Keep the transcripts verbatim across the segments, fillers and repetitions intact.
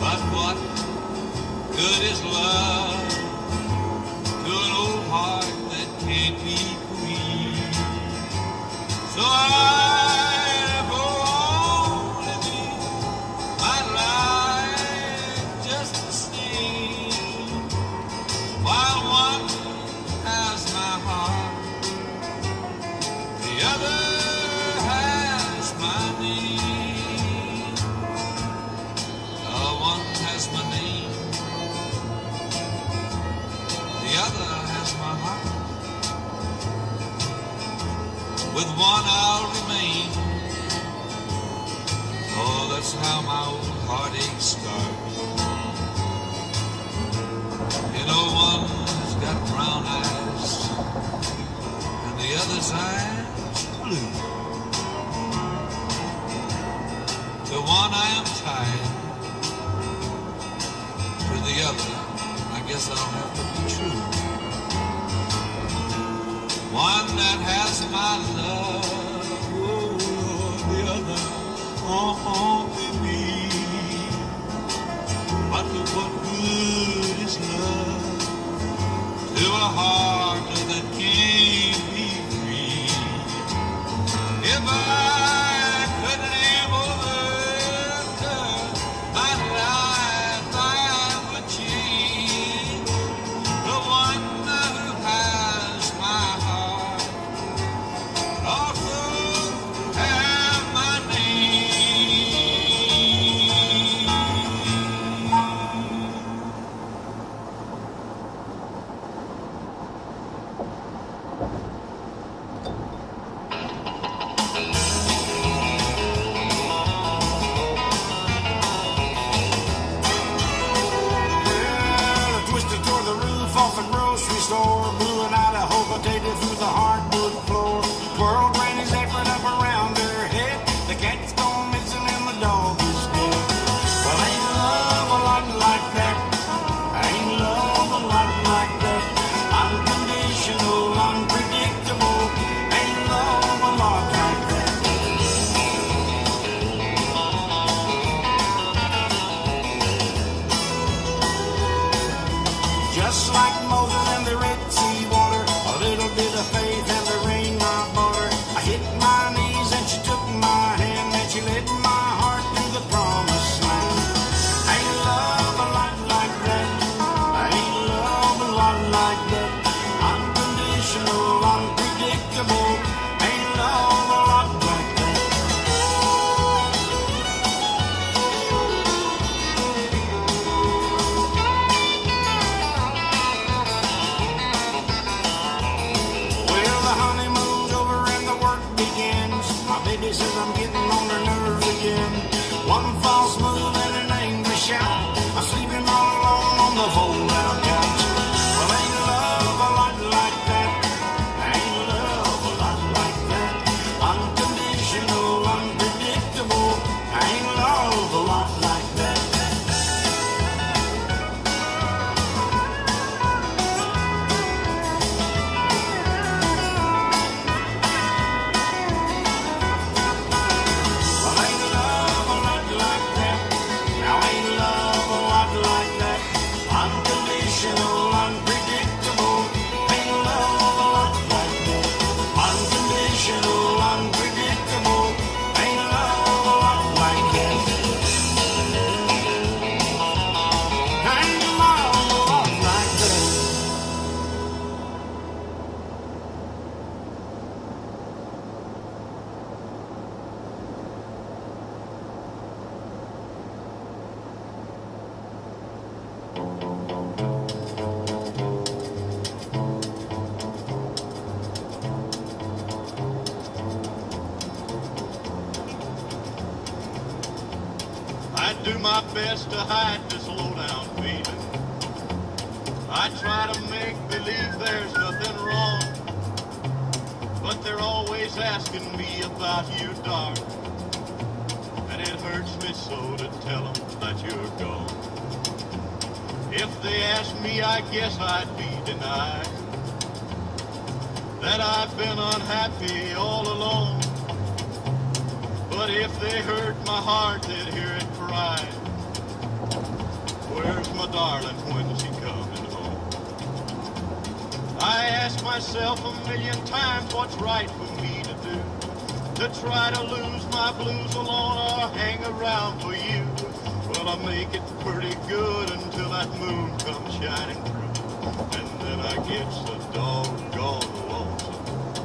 But what good is love to an old heart that can't be free? So I go on living my life just the same, while one has my heart, the other has my name. Uh, one has my name, the other has my heart. With one I'll remain. Oh, that's how my old heartache starts. You know, one has got brown eyes and the other's eyes blue. To one I am tied, to the other I guess I'll have to be true. One that has my love, oh, the other only me. But what good is love to a heart that can't be free? If I could live over my life, I would change the one who has my heart. Also have my name. Well, I twisted toward the roof off the grocery store, blew an Idaho potato through the hardwood floor. Twirled Granny's apron up around her head. The cat's gone missing and the dog is dead. Well, ain't love a lot like that? Ain't love a lot like that? Unconditional, unpredictable. Ain't love a lot like that? Just like Moses and the Red Sea water, a little bit of faith and the rain I bought her. I hit my knees and she took my hand and she led my heart to the promised land. Ain't love a lot like that? Ain't love a lot like that? Unconditional, unpredictable. Ain't love a lot like that? Well, the honeymoon's over and the work begins. My baby says I'm getting on her nerves again. One false move and an angry shout. I'm sleeping all alone on the fold-out couch. Well, ain't love a lot like that? Ain't love a lot like that? Unconditional, unpredictable. Ain't love a lot like that? Well, ain't love a lot like that? Now ain't love a lot like that? Unconditional, unpredictable. Ain't love a lot like that? Unconditional, unpredictable. Ain't love a lot like that? Ain't love a lot like that? I do my best to hide this low-down feeling. I try to make believe there's nothing wrong, but they're always asking me about you, darling, and it hurts me so to tell them that you're gone. If they ask me, I guess I'd be denied that I've been unhappy all along. But if they hurt my heart, they'd hear it cry. myself a million times what's right for me to do. To try to lose my blues alone or hang around for you. Well, I make it pretty good until that moon comes shining through. And then I get so doggone lonesome.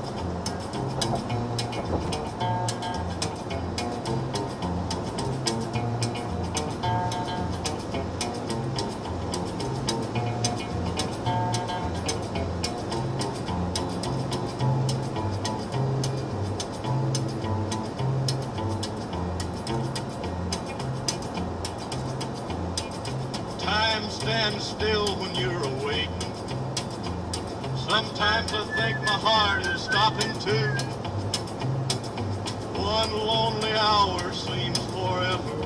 Stand still when you're awake. Sometimes I think my heart is stopping too. One lonely hour seems forever.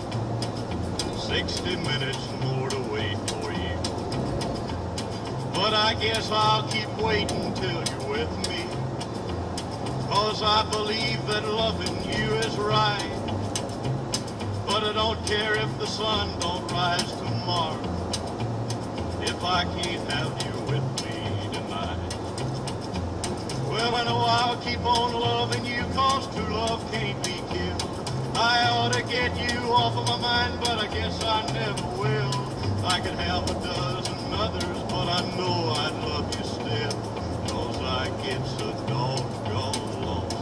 Sixty minutes more to wait for you. But I guess I'll keep waiting till you're with me. 'Cause I believe that loving you is right. But I don't care if the sun don't rise tomorrow, if I can't have you with me tonight. Well, I know I'll keep on loving you, 'cause true love can't be killed. I ought to get you off of my mind, but I guess I never will. I could have a dozen others, but I know I'd love you still, 'cause I get so doggone lonesome.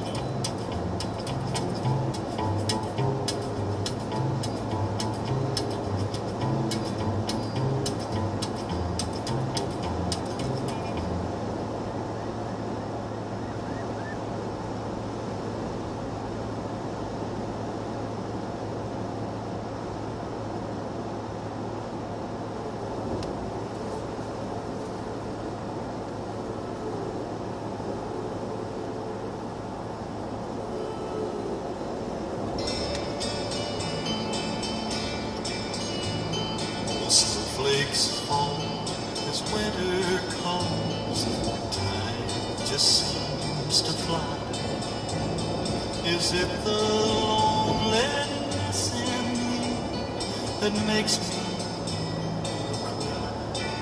Snowflakes fall as winter comes. Time just seems to fly. Is it the loneliness in me that makes me cry?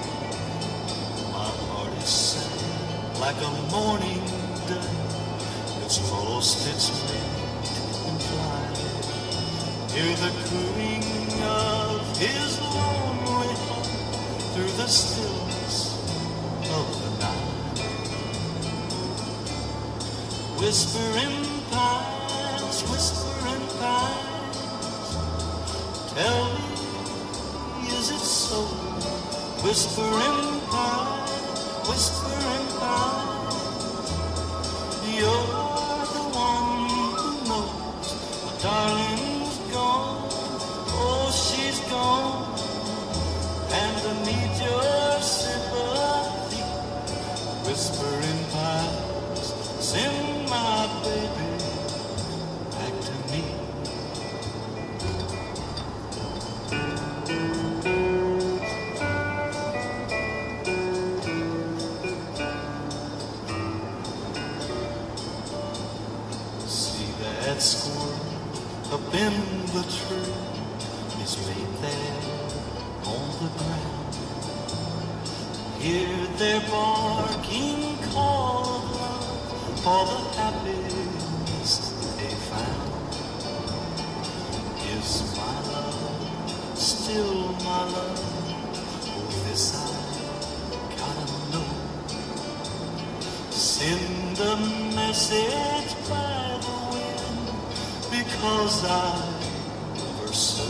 My heart is sad like a morning day. It's lost its mate and fly. Hear the cooing of his lonely heart through the stillness of the night. Whispering pines, whispering pines, tell me, is it so? Whispering pines, whispering pines, you're the one who knows my darling's gone. Oh, she's gone, and I need your sympathy. Whispering pines, send my baby back to me. See that squirrel up in the tree? Is laid there on the ground. Hear their barking call of love for the happiness they found. Is my love still my love? Oh, this I gotta know. Send a message by the wind, because I love her so.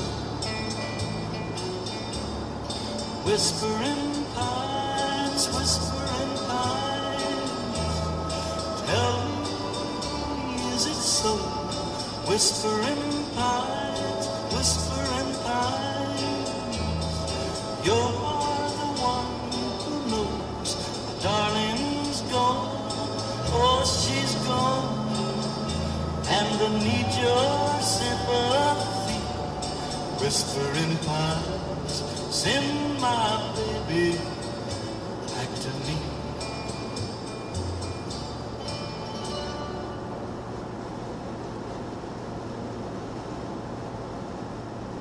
Whispering pines, whispering pines, tell me, is it so? Whispering pines, whispering pines, you're the one who knows my darling's gone. Oh, she's gone, and I need your sympathy. Whispering pines, send my baby back to me.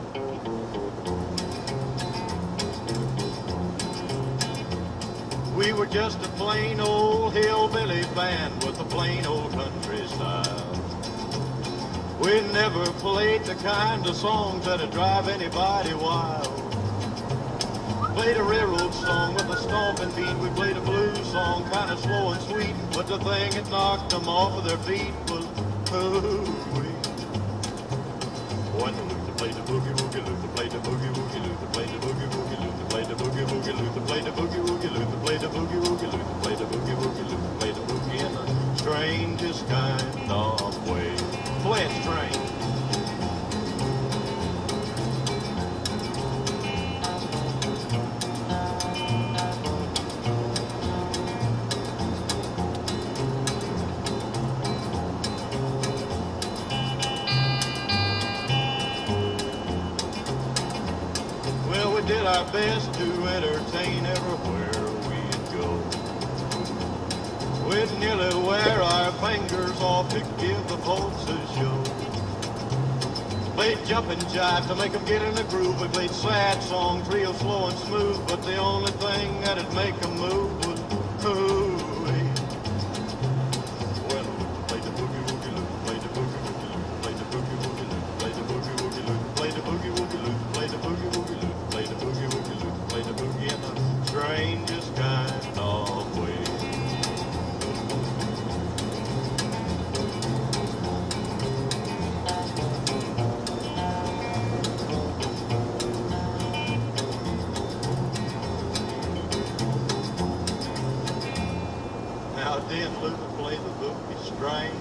We were just a plain old hillbilly band with a plain old country style. We never played the kind of songs that'd drive anybody wild. Played a railroad song with a stomping beat. We played a blues song, kind of slow and sweet. But the thing that knocked them off of their feet was hooey. When Luther played the boogie woogie, Luther played the boogie woogie, Luther played the boogie woogie, Luther played the boogie woogie, Luther played the boogie woogie, Luther played the boogie woogie, Luther played the boogie woogie, Luther played the boogie in the strangest kind of way. Play it strange. Did our best to entertain everywhere we'd go. We'd nearly wear our fingers off to give the folks a show. Played jumping jive to make them get in the groove. We played sad songs real slow and smooth, but the only thing that'd make them move was hooey. Well, Luther played the boogie woogie, Luther played the boogie woogie, Luther played the boogie woogie, Luther played the boogie woogie, Luther played the boogie woogie, Luther played the boogie woogie, Luther play the boogie woogie, Luther play the boogie in the strangest kind of way. Now did Luther play the boogie strange?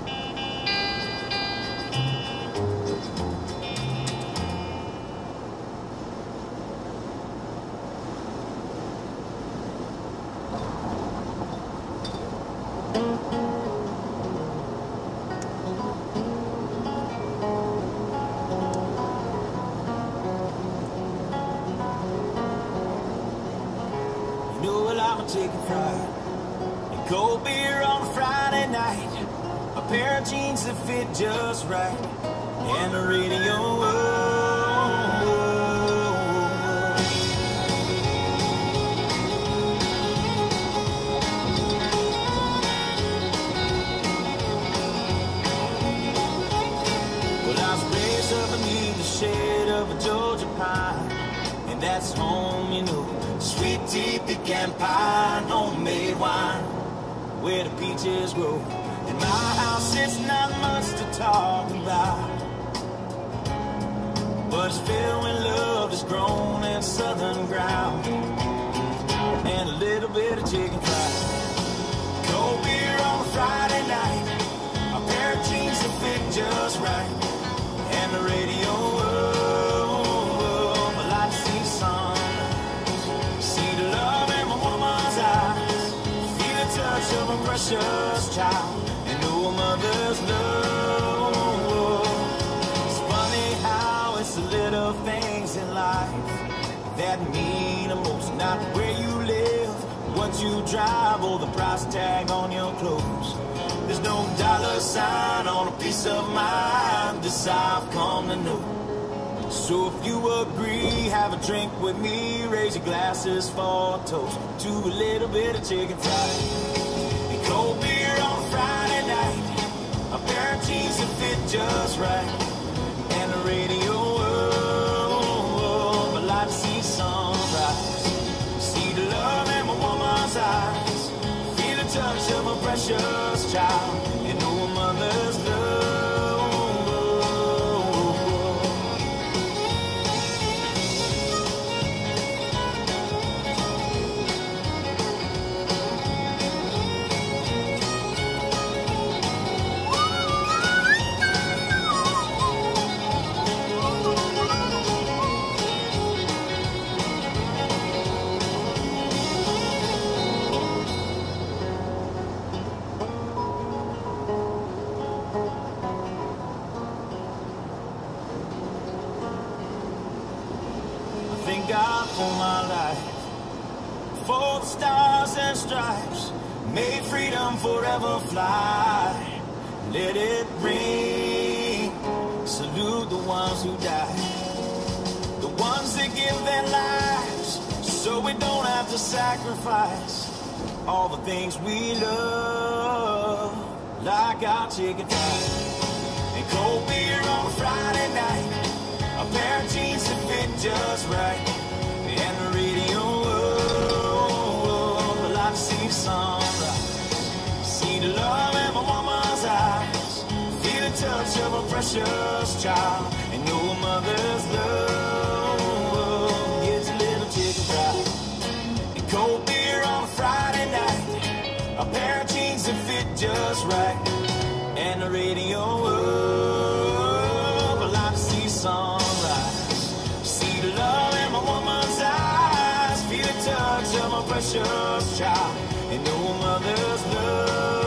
Chicken fried and cold beer on a Friday night, a pair of jeans that fit just right, and the radio. Well, I was raised up beneath the shade of a Georgia pine, and that's home, you know. Sweet tea, pecan pie, homemade wine, where the peaches grow. In my house, it's not much to talk about, but it's filled with love that's grown in southern ground, and a little bit of chicken fried. Cold beer on a Friday night, a pair of jeans that fit just right, and the radio. Oh, oh, oh, I like to see sun. Touch of a precious child and know a mother's love. It's funny how it's the little things in life that mean the most. Not where you live, what you drive, or the price tag on your clothes. There's no dollar sign on a piece of mind. This I've come to know. So if you agree, have a drink with me, raise your glasses for a toast to a little bit of chicken fried and cold beer on a Friday night, a pair of jeans that fit just right, and the radio. Oh, I like to see sunrise, see the love in my woman's eyes, feel the touch of a precious child, and know a mother's love. God for my life, for the stars and stripes, made freedom forever fly. Let it ring, salute the ones who died, the ones that give their lives so we don't have to sacrifice. all the things we love, like our chicken fried and cold beer on a Friday night, a pair of jeans that fit just right, and the radio. Oh, I like to see the sunrise, see the love in my woman's eyes, feel the touch of a precious child, and know a mother's love. Gets a little chicken fried and cold beer on a Friday night, a pair of jeans that fit just right, and the radio up. I like to see sunrise, see the love in my woman's eyes, feel the touch of my precious child, and know a mother's love.